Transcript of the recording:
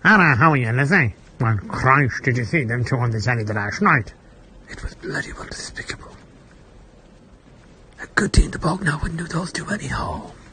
Ara, how are you, Lizzie? Well, Christ, did you see them two on the telly the last night? It was bloody well despicable. A good thing the bog now wouldn't do those two anyhow.